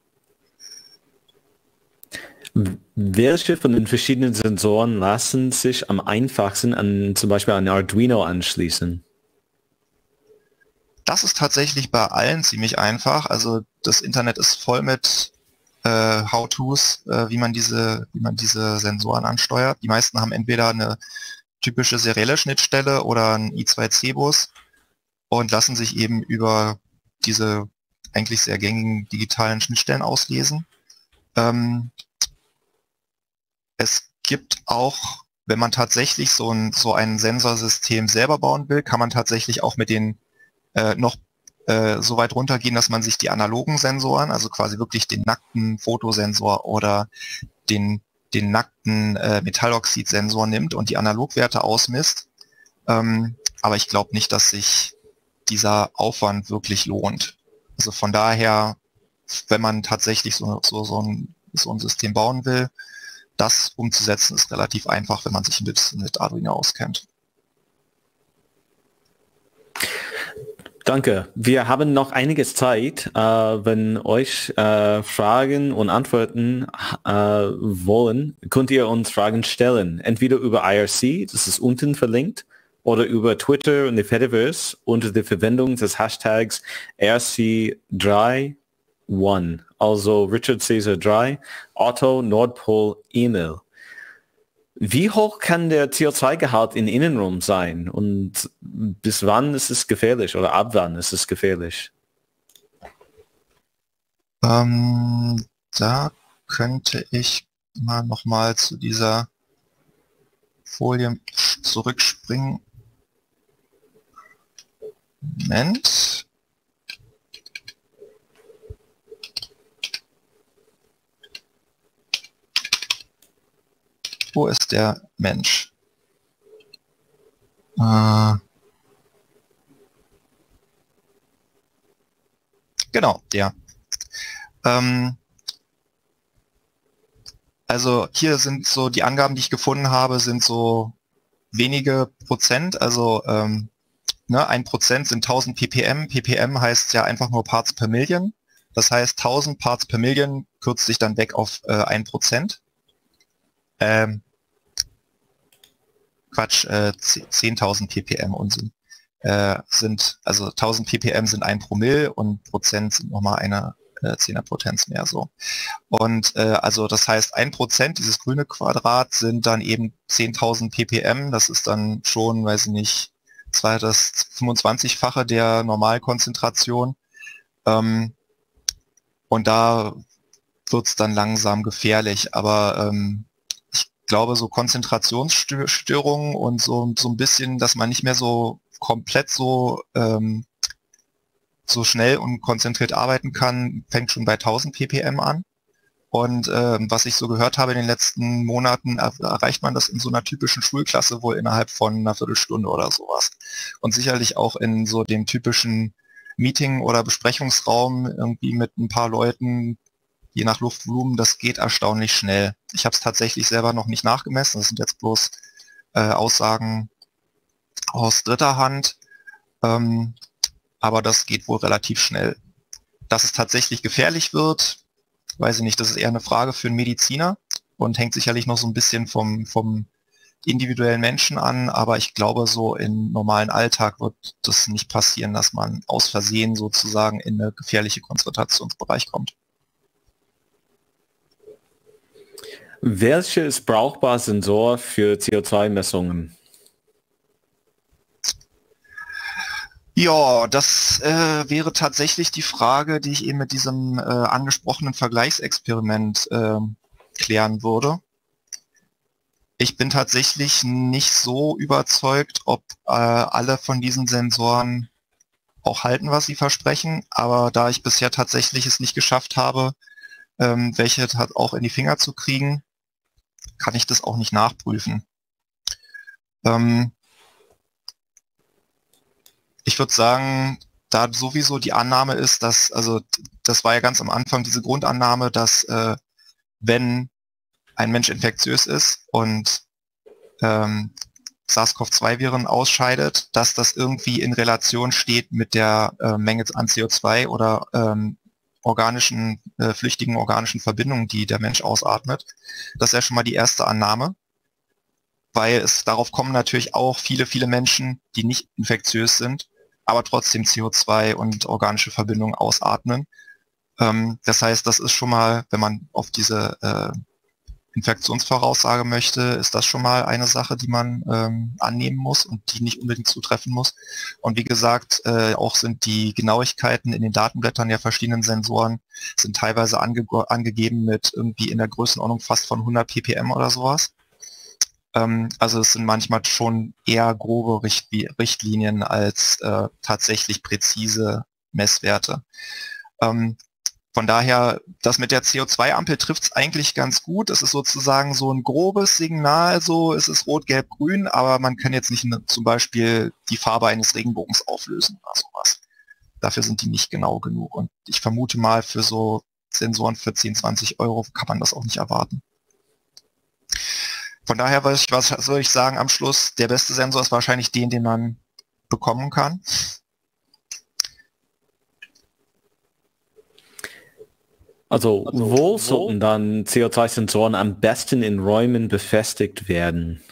Welche von den verschiedenen Sensoren lassen sich am einfachsten an zum Beispiel an Arduino anschließen? Das ist tatsächlich bei allen ziemlich einfach. Also das Internet ist voll mit äh, How-Tos, äh, wie man diese, wie man diese Sensoren ansteuert. Die meisten haben entweder eine typische serielle Schnittstelle oder ein I zwei C-Bus und lassen sich eben über diese eigentlich sehr gängigen digitalen Schnittstellen auslesen. Ähm, es gibt auch, wenn man tatsächlich so ein, so ein Sensorsystem selber bauen will, kann man tatsächlich auch mit den äh, noch äh, so weit runtergehen, dass man sich die analogen Sensoren, also quasi wirklich den nackten Fotosensor oder den, den nackten äh, Metalloxid-Sensor nimmt und die Analogwerte ausmisst. Ähm, aber ich glaube nicht, dass sich dieser Aufwand wirklich lohnt. Also von daher, wenn man tatsächlich so, so, so, ein, so ein System bauen will, das umzusetzen ist relativ einfach, wenn man sich ein bisschen mit Arduino auskennt. Danke. Wir haben noch einiges Zeit. Äh, wenn euch äh, Fragen und Antworten äh, wollen, könnt ihr uns Fragen stellen. Entweder über I R C, das ist unten verlinkt, oder über Twitter und die Fediverse unter der Verwendung des Hashtags R C drei eins. Also Richard Caesar drei, Otto Nordpol Emil. Wie hoch kann der C O zwei Gehalt im Innenraum sein und bis wann ist es gefährlich oder ab wann ist es gefährlich? Ähm, da könnte ich mal nochmal zu dieser Folie zurückspringen. Moment. Wo ist der Mensch? Äh, genau, der. Ähm, also hier sind so die Angaben, die ich gefunden habe, sind so wenige Prozent. Also ähm, ne, ein Prozent sind tausend ppm. ppm heißt ja einfach nur Parts per Million. Das heißt, tausend Parts per Million kürzt sich dann weg auf äh, ein Prozent. Ähm, Quatsch, äh, zehntausend ppm Unsinn. Äh, sind, also tausend ppm sind ein Promille und Prozent sind nochmal eine äh, Zehnerpotenz mehr so. Und äh, also das heißt, ein Prozent, dieses grüne Quadrat, sind dann eben zehntausend ppm. Das ist dann schon, weiß ich nicht, zwar das fünfundzwanzigfache der Normalkonzentration. Ähm, und da wird's dann langsam gefährlich. Aber ähm, ich glaube, so Konzentrationsstörungen und so, so ein bisschen, dass man nicht mehr so komplett so, ähm, so schnell und konzentriert arbeiten kann, fängt schon bei tausend ppm an. Und ähm, was ich so gehört habe in den letzten Monaten, er erreicht man das in so einer typischen Schulklasse wohl innerhalb von einer Viertelstunde oder sowas. Und sicherlich auch in so dem typischen Meeting- oder Besprechungsraum irgendwie mit ein paar Leuten, je nach Luftvolumen, das geht erstaunlich schnell. Ich habe es tatsächlich selber noch nicht nachgemessen. Das sind jetzt bloß äh, Aussagen aus dritter Hand. Ähm, aber das geht wohl relativ schnell. Dass es tatsächlich gefährlich wird, weiß ich nicht. Das ist eher eine Frage für einen Mediziner und hängt sicherlich noch so ein bisschen vom, vom individuellen Menschen an. Aber ich glaube, so im normalen Alltag wird das nicht passieren, dass man aus Versehen sozusagen in eine gefährliche Konzentrationsbereich kommt. Welches brauchbar Sensor für C O zwei Messungen? Ja, das äh, wäre tatsächlich die Frage, die ich eben mit diesem äh, angesprochenen Vergleichsexperiment äh, klären würde. Ich bin tatsächlich nicht so überzeugt, ob äh, alle von diesen Sensoren auch halten, was sie versprechen, aber da ich bisher tatsächlich es nicht geschafft habe, ähm, welche hat auch in die Finger zu kriegen, kann ich das auch nicht nachprüfen. Ähm, ich würde sagen, da sowieso die Annahme ist, dass, also das war ja ganz am Anfang diese Grundannahme, dass äh, wenn ein Mensch infektiös ist und ähm, SARS-CoV zwei Viren ausscheidet, dass das irgendwie in Relation steht mit der äh, Menge an C O zwei oder ähm, organischen, äh, flüchtigen organischen Verbindungen, die der Mensch ausatmet. Das ist ja schon mal die erste Annahme, weil es darauf kommen natürlich auch viele, viele Menschen, die nicht infektiös sind, aber trotzdem C O zwei und organische Verbindungen ausatmen. Ähm, das heißt, das ist schon mal, wenn man auf diese äh, Infektionsvoraussage möchte, ist das schon mal eine Sache, die man ähm, annehmen muss und die nicht unbedingt zutreffen muss. Und wie gesagt, äh, auch sind die Genauigkeiten in den Datenblättern der verschiedenen Sensoren sind teilweise ange angegeben mit irgendwie in der Größenordnung fast von hundert ppm oder sowas. Ähm, also es sind manchmal schon eher grobe Richt Richtlinien als äh, tatsächlich präzise Messwerte. Ähm, Von daher, das mit der C O zwei Ampel trifft es eigentlich ganz gut. Es ist sozusagen so ein grobes Signal, so es ist rot, gelb, grün, aber man kann jetzt nicht ne, zum Beispiel die Farbe eines Regenbogens auflösen oder sowas. Dafür sind die nicht genau genug. Und ich vermute mal, für so Sensoren für zehn, zwanzig Euro kann man das auch nicht erwarten. Von daher, was, was soll ich sagen am Schluss, der beste Sensor ist wahrscheinlich den, den man bekommen kann. Also, also wo, wo sollten dann C O zwei Sensoren am besten in Räumen befestigt werden?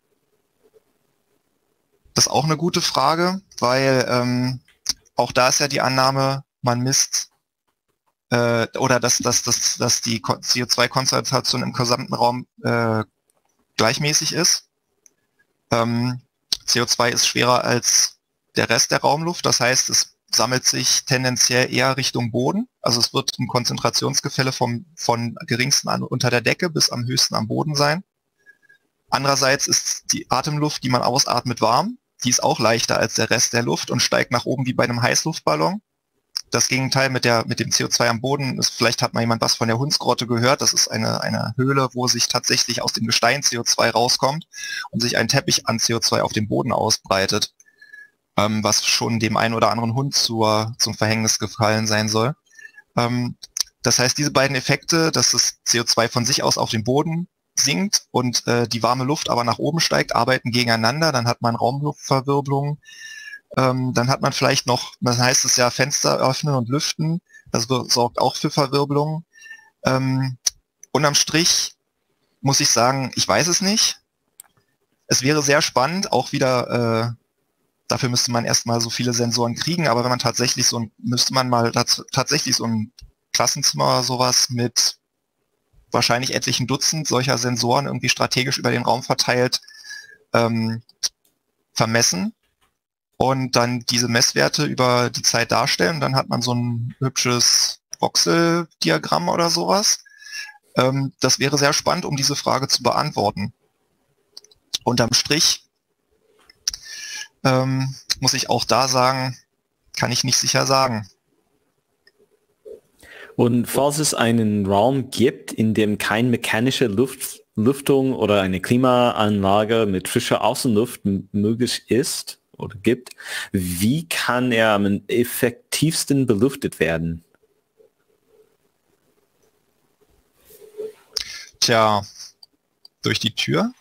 Das ist auch eine gute Frage, weil ähm, auch da ist ja die Annahme, man misst äh, oder dass, dass, dass, dass die C O zwei Konzentration im gesamten Raum äh, gleichmäßig ist. Ähm, C O zwei ist schwerer als der Rest der Raumluft, das heißt, es sammelt sich tendenziell eher Richtung Boden. Also es wird ein Konzentrationsgefälle vom, von geringsten an unter der Decke bis am höchsten am Boden sein. Andererseits ist die Atemluft, die man ausatmet, warm. Die ist auch leichter als der Rest der Luft und steigt nach oben wie bei einem Heißluftballon. Das Gegenteil mit, der, mit dem C O zwei am Boden ist, vielleicht hat mal jemand was von der Hundsgrotte gehört. Das ist eine, eine Höhle, wo sich tatsächlich aus dem Gestein C O zwei rauskommt und sich ein Teppich an C O zwei auf dem Boden ausbreitet. Ähm, was schon dem einen oder anderen Hund zur, zum Verhängnis gefallen sein soll. Ähm, das heißt, diese beiden Effekte, dass das C O zwei von sich aus auf den Boden sinkt und äh, die warme Luft aber nach oben steigt, arbeiten gegeneinander, dann hat man Raumluftverwirbelung, ähm, dann hat man vielleicht noch, das heißt es ja, Fenster öffnen und lüften, das sorgt auch für Verwirbelung. Ähm, unterm Strich muss ich sagen, ich weiß es nicht. Es wäre sehr spannend, auch wieder äh, dafür müsste man erstmal so viele Sensoren kriegen, aber wenn man tatsächlich so ein, müsste man mal tatsächlich so ein Klassenzimmer oder sowas mit wahrscheinlich etlichen Dutzend solcher Sensoren irgendwie strategisch über den Raum verteilt ähm, vermessen und dann diese Messwerte über die Zeit darstellen. Dann hat man so ein hübsches Voxel-Diagramm oder sowas. Ähm, das wäre sehr spannend, um diese Frage zu beantworten. Unterm Strich Ähm, muss ich auch da sagen, kann ich nicht sicher sagen. Und falls es einen Raum gibt, in dem keine mechanische Luft, Lüftung oder eine Klimaanlage mit frischer Außenluft möglich ist oder gibt, wie kann er am effektivsten belüftet werden? Tja, durch die Tür?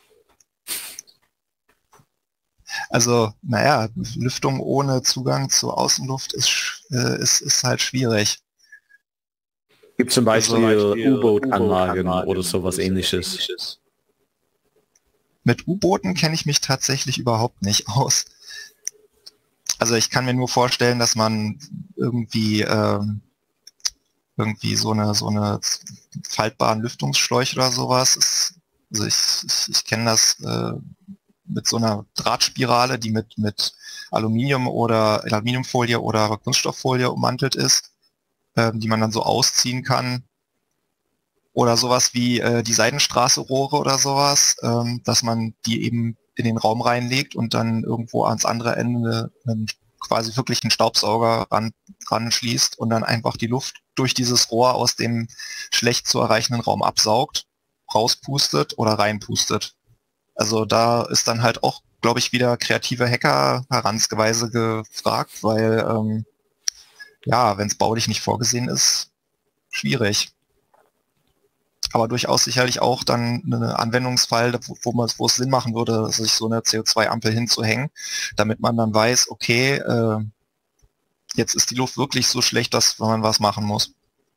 Also, naja, Lüftung ohne Zugang zur Außenluft ist, äh, ist, ist halt schwierig. Gibt zum Beispiel, also, U-Boot-Anlagen oder sowas ähnliches? Mit U-Booten kenne ich mich tatsächlich überhaupt nicht aus. Also ich kann mir nur vorstellen, dass man irgendwie ähm, irgendwie so eine so eine faltbaren Lüftungsschläuche oder sowas ist. Also ich, ich, ich kenne das äh, mit so einer Drahtspirale, die mit, mit Aluminium oder Aluminiumfolie oder Kunststofffolie ummantelt ist, ähm, die man dann so ausziehen kann. Oder sowas wie äh, die Seidenstraße-Rohre oder sowas, ähm, dass man die eben in den Raum reinlegt und dann irgendwo ans andere Ende einen quasi wirklich einen Staubsauger ran, ran schließt und dann einfach die Luft durch dieses Rohr aus dem schlecht zu erreichenden Raum absaugt, rauspustet oder reinpustet. Also da ist dann halt auch, glaube ich, wieder kreative Hacker-Heransweise gefragt, weil ähm, ja, wenn es baulich nicht vorgesehen ist, schwierig. Aber durchaus sicherlich auch dann eine Anwendungsfall, wo, wo, man, wo es Sinn machen würde, sich so eine C O zwei Ampel hinzuhängen, damit man dann weiß, okay, äh, jetzt ist die Luft wirklich so schlecht, dass man was machen muss.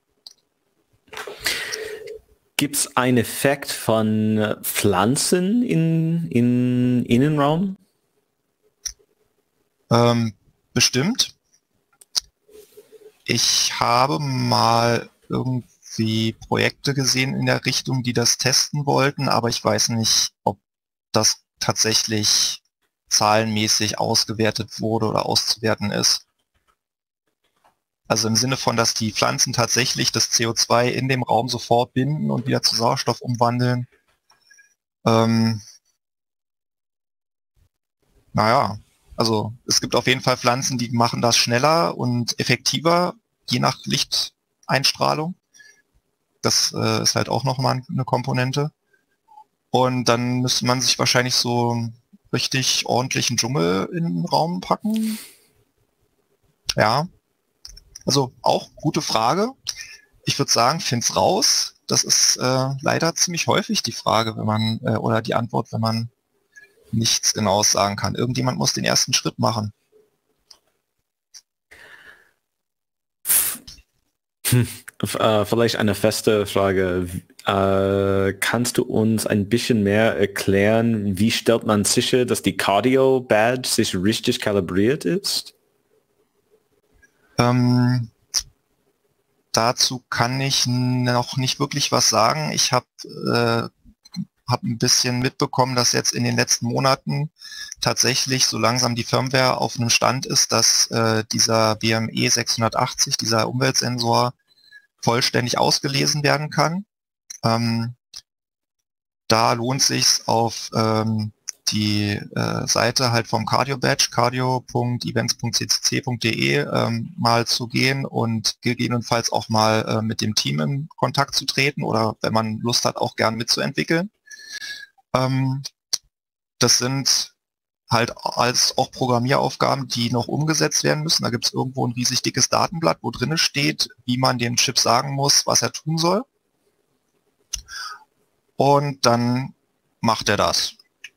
Gibt es einen Effekt von Pflanzen in, in Innenraum? Ähm, bestimmt. Ich habe mal irgendwo irgendwie Projekte gesehen in der Richtung, die das testen wollten, aber ich weiß nicht, ob das tatsächlich zahlenmäßig ausgewertet wurde oder auszuwerten ist. Also im Sinne von, dass die Pflanzen tatsächlich das C O zwei in dem Raum sofort binden und wieder zu Sauerstoff umwandeln. Ähm, naja, also es gibt auf jeden Fall Pflanzen, die machen das schneller und effektiver, je nach Lichteinstrahlung. Das äh, ist halt auch nochmal eine Komponente. Und dann müsste man sich wahrscheinlich so einen richtig ordentlichen Dschungel in den Raum packen. Ja, also auch gute Frage. Ich würde sagen, find's raus. Das ist äh, leider ziemlich häufig die Frage, wenn man, äh, oder die Antwort, wenn man nichts Genaues sagen kann. Irgendjemand muss den ersten Schritt machen. Hm, äh, vielleicht eine feste Frage. Äh, kannst du uns ein bisschen mehr erklären, wie stellt man sicher, dass die Cardio-Badge sich richtig kalibriert ist? Ähm, dazu kann ich noch nicht wirklich was sagen. Ich habe äh, hab ein bisschen mitbekommen, dass jetzt in den letzten Monaten tatsächlich so langsam die Firmware auf einem Stand ist, dass äh, dieser B M E sechshundertachtzig, dieser Umweltsensor, vollständig ausgelesen werden kann. Ähm, da lohnt sich auf ähm, die äh, Seite halt vom Cardio Badge, cardio punkt events punkt c c c punkt d e, ähm, mal zu gehen und gegebenenfalls auch mal äh, mit dem Team in Kontakt zu treten oder wenn man Lust hat, auch gern mitzuentwickeln. Ähm, das sind halt als auch Programmieraufgaben, die noch umgesetzt werden müssen. Da gibt es irgendwo ein riesig dickes Datenblatt, wo drin steht, wie man dem Chip sagen muss, was er tun soll. Und dann macht er das.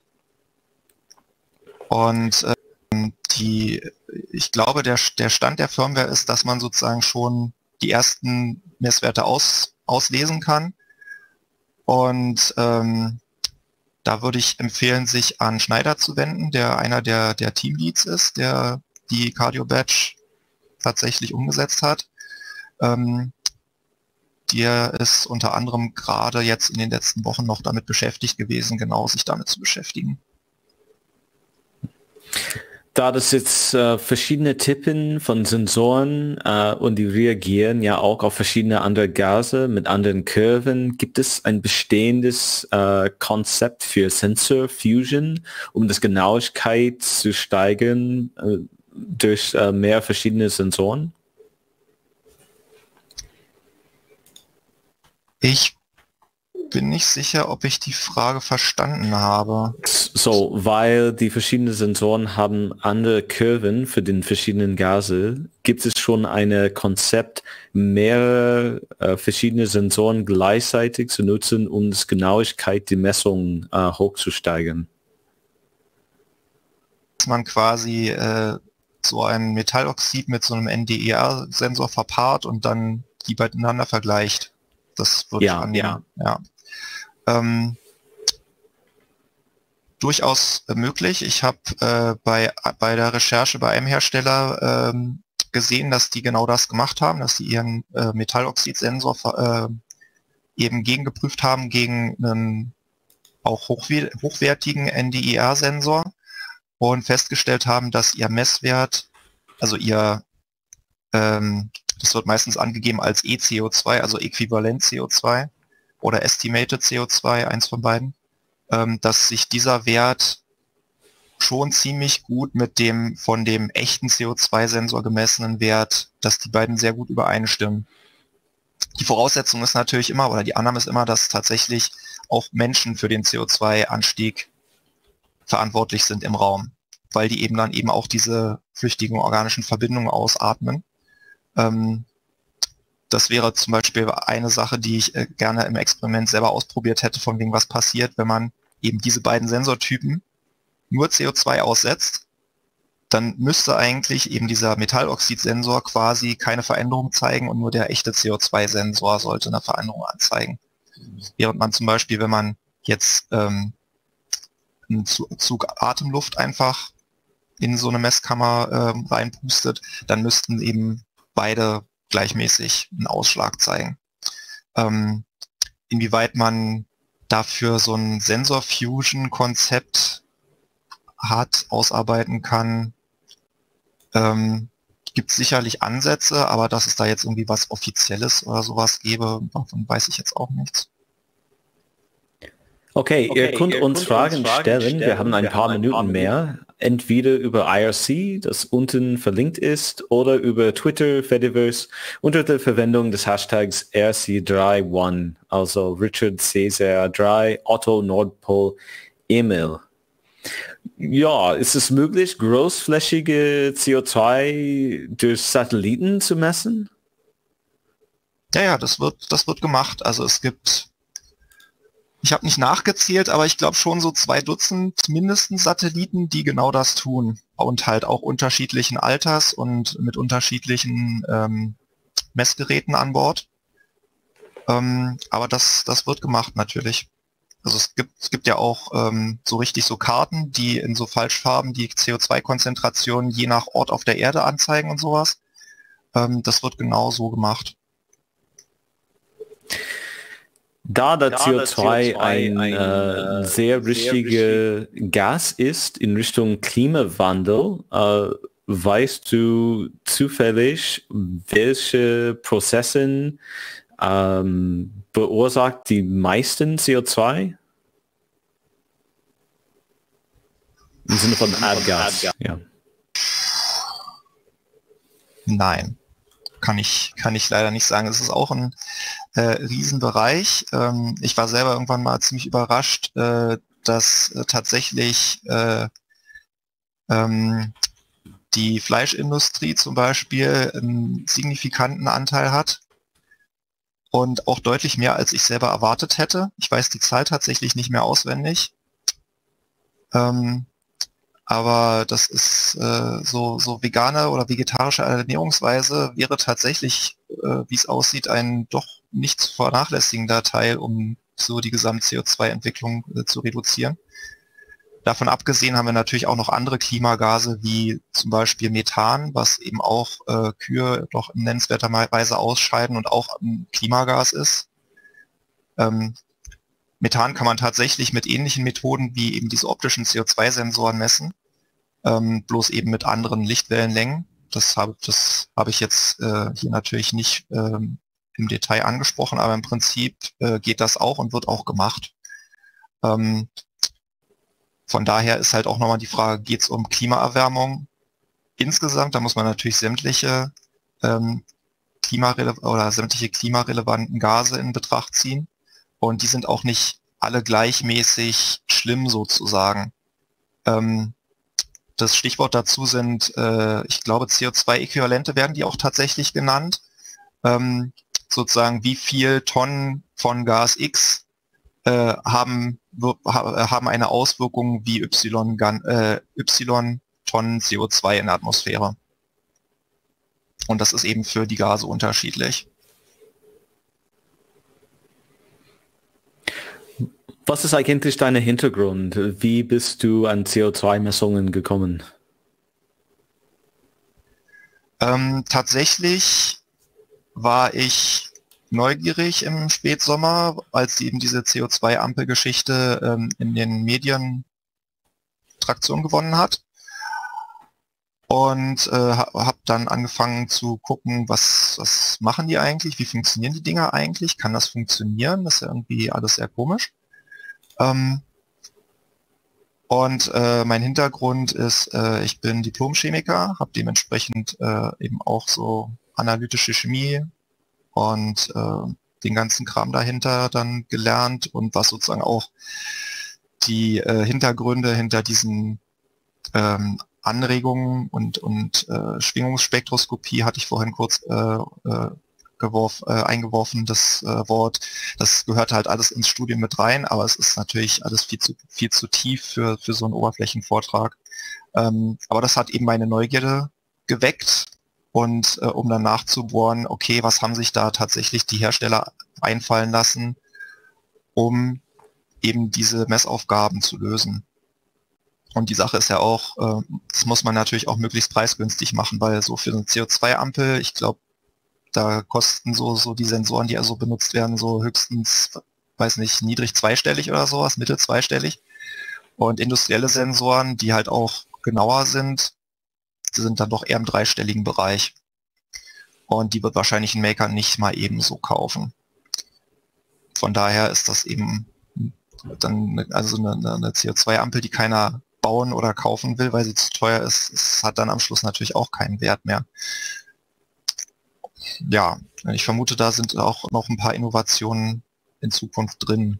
Und ähm, die, ich glaube, der, der Stand der Firmware ist, dass man sozusagen schon die ersten Messwerte aus, auslesen kann. Und ähm, da würde ich empfehlen, sich an Schneider zu wenden, der einer der, der Teamleads ist, der die Cardio Badge tatsächlich umgesetzt hat. Ähm, der ist unter anderem gerade jetzt in den letzten Wochen noch damit beschäftigt gewesen, genau sich damit zu beschäftigen. Da das jetzt äh, verschiedene Typen von Sensoren äh, und die reagieren ja auch auf verschiedene andere Gase mit anderen Kurven, gibt es ein bestehendes äh, Konzept für Sensor Fusion, um das Genauigkeit zu steigern äh, durch äh, mehr verschiedene Sensoren? Ich bin nicht sicher, ob ich die Frage verstanden habe. So, weil die verschiedenen Sensoren haben andere Kurven für den verschiedenen Gase, gibt es schon ein Konzept, mehrere äh, verschiedene Sensoren gleichzeitig zu nutzen, um die Genauigkeit der Messung äh, hochzusteigern. Dass man quasi äh, so ein Metalloxid mit so einem N D E R-Sensor verpaart und dann die miteinander vergleicht. Das würde Ja, ich annehmen. ja. Ja. Ähm, durchaus äh, möglich. Ich habe äh, bei, bei der Recherche bei einem Hersteller ähm, gesehen, dass die genau das gemacht haben, dass sie ihren äh, Metalloxid-Sensor äh, eben gegengeprüft haben gegen einen auch hochwe hochwertigen N D E R-Sensor und festgestellt haben, dass ihr Messwert, also ihr, ähm, das wird meistens angegeben als E C O zwei, also Äquivalent C O zwei, oder Estimated C O zwei, eins von beiden, ähm, dass sich dieser Wert schon ziemlich gut mit dem von dem echten C O zwei Sensor gemessenen Wert, dass die beiden sehr gut übereinstimmen. Die Voraussetzung ist natürlich immer, oder die Annahme ist immer, dass tatsächlich auch Menschen für den C O zwei Anstieg verantwortlich sind im Raum, weil die eben dann eben auch diese flüchtigen organischen Verbindungen ausatmen. Ähm, Das wäre zum Beispiel eine Sache, die ich äh, gerne im Experiment selber ausprobiert hätte, von wegen was passiert, wenn man eben diese beiden Sensortypen nur C O zwei aussetzt, dann müsste eigentlich eben dieser Metalloxid-Sensor quasi keine Veränderung zeigen und nur der echte C O zwei Sensor sollte eine Veränderung anzeigen. Während man zum Beispiel, wenn man jetzt ähm, einen Zug Atemluft einfach in so eine Messkammer äh, reinpustet, dann müssten eben beide gleichmäßig einen Ausschlag zeigen. ähm, inwieweit man dafür so ein Sensor-Fusion-Konzept hat, ausarbeiten kann, ähm, gibt es sicherlich Ansätze, aber dass es da jetzt irgendwie was Offizielles oder sowas gäbe, davon weiß ich jetzt auch nichts. Okay, Okay, ihr könnt ihr uns könnt Fragen uns Fragen stellen. Wir stellen. haben ein Wir paar haben ein paar Minuten mehr. Entweder über I R C, das unten verlinkt ist, oder über Twitter, Fediverse, unter der Verwendung des Hashtags R C drei eins, also Richard Cäsar drei, Otto Nordpol, Emil. Ja, ist es möglich, großflächige C O zwei durch Satelliten zu messen? Ja, ja, das wird, das wird gemacht. Also es gibt, ich habe nicht nachgezählt, aber ich glaube schon so zwei Dutzend mindestens Satelliten, die genau das tun. Und halt auch unterschiedlichen Alters und mit unterschiedlichen ähm, Messgeräten an Bord. Ähm, aber das, das wird gemacht natürlich. Also es gibt, es gibt ja auch ähm, so richtig so Karten, die in so Falschfarben die C O zwei Konzentration je nach Ort auf der Erde anzeigen und sowas. Ähm, das wird genau so gemacht. Da der Da C O der zwei C O zwei ein, ein, äh, äh, sehr sehr wichtiger Gas ist in Richtung Klimawandel, äh, weißt du zufällig, welche Prozesse ähm, verursacht die meisten C O zwei? Im Sinne von Erdgas. Ja. Nein, kann ich, kann ich leider nicht sagen. Es ist auch ein äh, Riesenbereich. Ähm, ich war selber irgendwann mal ziemlich überrascht, äh, dass äh, tatsächlich äh, ähm, die Fleischindustrie zum Beispiel einen signifikanten Anteil hat und auch deutlich mehr, als ich selber erwartet hätte. Ich weiß die Zahl tatsächlich nicht mehr auswendig. Ähm, aber das ist äh, so, so vegane oder vegetarische Ernährungsweise wäre tatsächlich, äh, wie es aussieht, ein doch nicht zu vernachlässigender Teil, um so die Gesamt-C O zwei Entwicklung äh, zu reduzieren. Davon abgesehen haben wir natürlich auch noch andere Klimagase, wie zum Beispiel Methan, was eben auch äh, Kühe doch in nennenswerter Weise ausscheiden und auch ein Klimagas ist. Ähm, Methan kann man tatsächlich mit ähnlichen Methoden wie eben diese optischen C O zwei Sensoren messen, ähm, bloß eben mit anderen Lichtwellenlängen. Das habe das hab ich jetzt äh, hier natürlich nicht ähm, im Detail angesprochen, aber im Prinzip äh, geht das auch und wird auch gemacht. Ähm, von daher ist halt auch nochmal die Frage, geht es um Klimaerwärmung insgesamt? Da muss man natürlich sämtliche ähm, Klimarele- oder sämtliche klimarelevanten Gase in Betracht ziehen. Und die sind auch nicht alle gleichmäßig schlimm sozusagen. Ähm, das Stichwort dazu sind, äh, ich glaube, C O zwei Äquivalente werden die auch tatsächlich genannt. Ähm, sozusagen, wie viel Tonnen von Gas X äh, haben, haben eine Auswirkung wie Y, äh, Y Tonnen C O zwei in der Atmosphäre. Und das ist eben für die Gase unterschiedlich. Was ist eigentlich dein Hintergrund? Wie bist du an C O zwei Messungen gekommen? Ähm, tatsächlich war ich neugierig im Spätsommer, als eben diese C O zwei Ampel-Geschichte ähm, in den Medien Traktion gewonnen hat. Und äh, habe dann angefangen zu gucken, was, was machen die eigentlich, wie funktionieren die Dinger eigentlich, kann das funktionieren, das ist ja irgendwie alles sehr komisch. Ähm, und äh, mein Hintergrund ist, äh, ich bin Diplom-Chemiker, habe dementsprechend äh, eben auch so analytische Chemie und äh, den ganzen Kram dahinter dann gelernt und was sozusagen auch die äh, Hintergründe hinter diesen ähm, Anregungen und, und äh, Schwingungsspektroskopie hatte ich vorhin kurz äh, äh, geworf, äh, eingeworfen, das äh, Wort. Das gehört halt alles ins Studium mit rein, aber es ist natürlich alles viel zu, viel zu tief für, für so einen Oberflächenvortrag. Ähm, aber das hat eben meine Neugierde geweckt und äh, um dann nachzubohren, okay, was haben sich da tatsächlich die Hersteller einfallen lassen, um eben diese Messaufgaben zu lösen. Und die Sache ist ja auch, äh, das muss man natürlich auch möglichst preisgünstig machen, weil so für eine C O zwei Ampel, ich glaube, da kosten so, so die Sensoren, die also benutzt werden, so höchstens, weiß nicht, niedrig zweistellig oder sowas, mittel zweistellig. Und industrielle Sensoren, die halt auch genauer sind, sind dann doch eher im dreistelligen Bereich. Und die wird wahrscheinlich ein Maker nicht mal ebenso kaufen. Von daher ist das eben dann also eine, eine C O zwei Ampel, die keiner bauen oder kaufen will, weil sie zu teuer ist. Es hat dann am Schluss natürlich auch keinen Wert mehr. Ja, ich vermute, da sind auch noch ein paar Innovationen in Zukunft drin.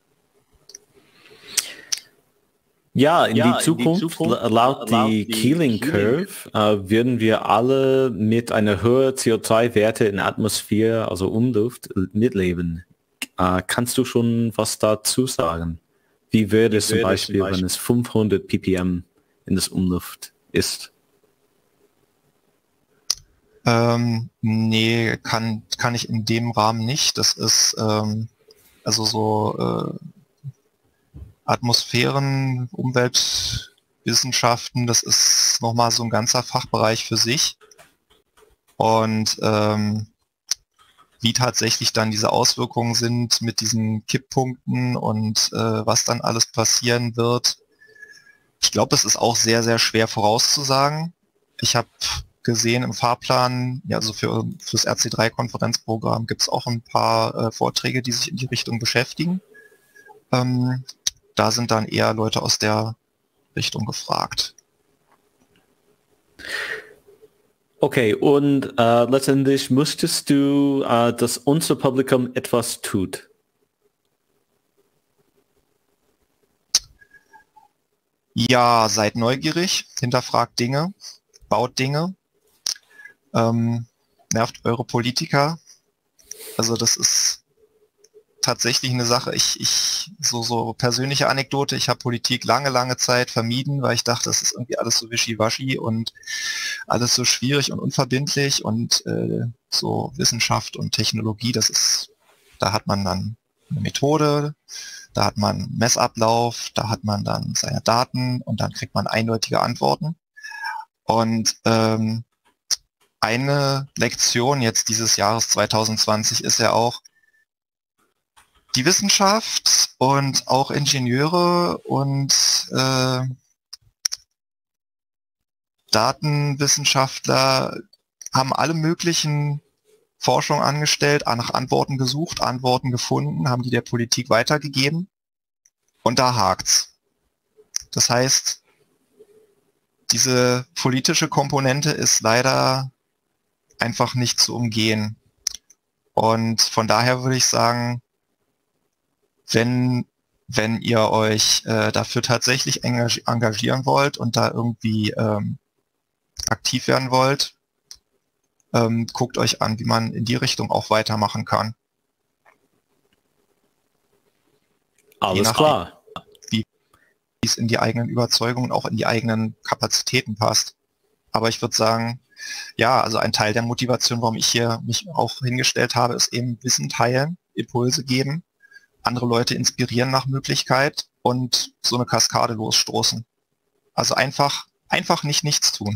Ja, in Ja, die Zukunft, in die Zukunft laut die Keeling Curve, äh, würden wir alle mit einer höheren C O zwei Werte in Atmosphäre, also Umluft, mitleben. Äh, kannst du schon was dazu sagen? Wie wäre es zum Beispiel, zum Beispiel, wenn es fünfhundert ppm in das Umluft ist? Ähm, nee, kann, kann ich in dem Rahmen nicht. Das ist ähm, also so äh, Atmosphären, Umweltwissenschaften, das ist nochmal so ein ganzer Fachbereich für sich. Und ähm, wie tatsächlich dann diese Auswirkungen sind mit diesen Kipppunkten und äh, was dann alles passieren wird. Ich glaube, es ist auch sehr, sehr schwer vorauszusagen. Ich habe gesehen im Fahrplan, ja, also für fürs R C drei Konferenzprogramm gibt es auch ein paar äh, Vorträge, die sich in die Richtung beschäftigen. Ähm, da sind dann eher Leute aus der Richtung gefragt. Okay, und äh, letztendlich müsstest du, äh, dass unser Publikum etwas tut. Ja, seid neugierig, hinterfragt Dinge, baut Dinge, ähm, nervt eure Politiker. Also das ist tatsächlich eine Sache. Ich, ich so, so persönliche Anekdote, ich habe Politik lange, lange Zeit vermieden, weil ich dachte, das ist irgendwie alles so wischiwaschi und alles so schwierig und unverbindlich und äh, so Wissenschaft und Technologie, das ist, da hat man dann eine Methode, da hat man einen Messablauf, da hat man dann seine Daten und dann kriegt man eindeutige Antworten. Und ähm, eine Lektion jetzt dieses Jahres zwanzig zwanzig ist ja auch, die Wissenschaft und auch Ingenieure und äh, Datenwissenschaftler haben alle möglichen Forschung angestellt, nach Antworten gesucht, Antworten gefunden, haben die der Politik weitergegeben und da hakt's. Das heißt, diese politische Komponente ist leider einfach nicht zu umgehen. Und von daher würde ich sagen, wenn, wenn ihr euch äh, dafür tatsächlich engag- engagieren wollt und da irgendwie ähm, aktiv werden wollt, ähm, guckt euch an, wie man in die Richtung auch weitermachen kann. Alles nach, klar. Wie es in die eigenen Überzeugungen, auch in die eigenen Kapazitäten passt. Aber ich würde sagen, ja, also ein Teil der Motivation, warum ich hier mich auch hingestellt habe, ist eben Wissen teilen, Impulse geben, andere Leute inspirieren nach Möglichkeit und so eine Kaskade losstoßen. Also einfach, einfach nicht nichts tun.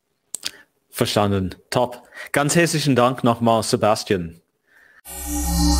Verstanden. Top. Ganz herzlichen Dank nochmal, Sebastian.